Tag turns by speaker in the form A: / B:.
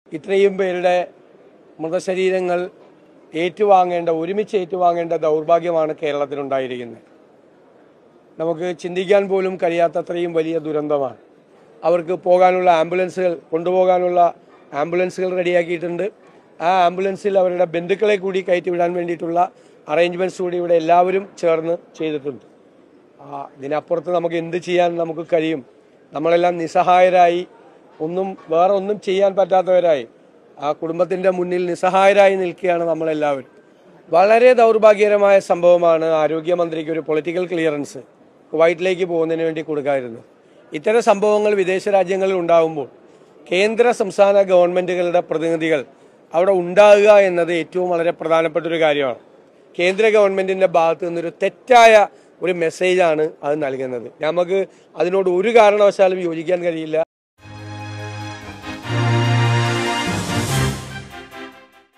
A: ഇത്രയും പേരുടെ മൃതശരീരങ്ങൾ ഒരുമിച്ച് ഏറ്റുവാങ്ങേണ്ട ദൗർഭാഗ്യമാണ് കേരളത്തിലുണ്ടായിരിക്കുന്നത്. നമുക്ക് ചിന്തിക്കാൻ പോലും കഴിയാത്തത്രയും വലിയ ദുരന്തമാണ്. അവർക്ക് കൊണ്ടുപോകാനുള്ള ആംബുലൻസുകൾ റെഡിയാക്കിയിട്ടുണ്ട്. ആ ആംബുലൻസിൽ അവരുടെ ബന്ധുക്കളെ കൂടി കയറ്റിവിടാൻ വേണ്ടിയിട്ടുള്ള അറേഞ്ച്മെൻറ്റ്സ് കൂടി ഇവിടെ എല്ലാവരും ചേർന്ന് ചെയ്തിട്ടുണ്ട്. ഇതിനപ്പുറത്ത് നമുക്ക് എന്ത് ചെയ്യാൻ നമുക്ക് കഴിയും? നമ്മളെല്ലാം നിസ്സഹായരായി, വേറെ ഒന്നും ചെയ്യാൻ പറ്റാത്തവരായി ആ കുടുംബത്തിൻ്റെ മുന്നിൽ നിസ്സഹായരായി നിൽക്കുകയാണ് നമ്മളെല്ലാവരും. വളരെ ദൗർഭാഗ്യകരമായ സംഭവമാണ്. ആരോഗ്യമന്ത്രിക്ക് ഒരു പൊളിറ്റിക്കൽ ക്ലിയറൻസ് കുവൈറ്റിലേക്ക് പോകുന്നതിന് വേണ്ടി കൊടുക്കാമായിരുന്നു. ഇത്തരം സംഭവങ്ങൾ വിദേശ രാജ്യങ്ങളിൽ ഉണ്ടാകുമ്പോൾ കേന്ദ്ര സംസ്ഥാന ഗവൺമെൻറ്റുകളുടെ പ്രതിനിധികൾ അവിടെ ഉണ്ടാകുക എന്നത് ഏറ്റവും വളരെ പ്രധാനപ്പെട്ട ഒരു കാര്യമാണ്. കേന്ദ്ര ഗവൺമെൻറ്റിൻ്റെ ഭാഗത്തു നിന്നൊരു തെറ്റായ ഒരു മെസ്സേജാണ് അത് നൽകുന്നത്. നമുക്ക് അതിനോട് ഒരു കാരണവശാലും യോജിക്കാൻ കഴിയില്ല.